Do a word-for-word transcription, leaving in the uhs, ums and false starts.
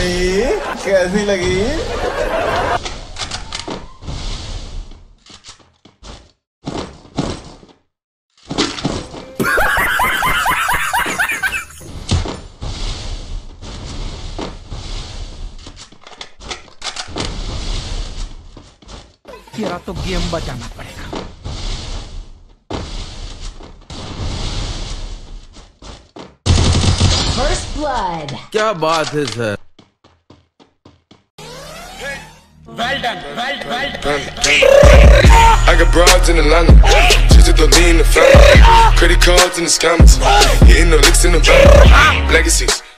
भाई कैसी लगी? तेरा तो गेम बचाना पड़ेगा। First blood. क्या बात है sir? Well done, well, well done. I got broads in Atlanta, just to throw me in the family. Credit cards in the scammers, hitting the licks in the van. Legacies.